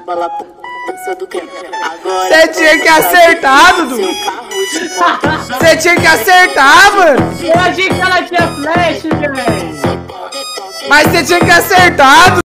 bola pum, dança do creme. Agora Você tinha que acertar, Dudu. Você tinha que acertar, mano. Eu achei que ela tinha flash, velho. Mas você tinha que acertar, Dudu.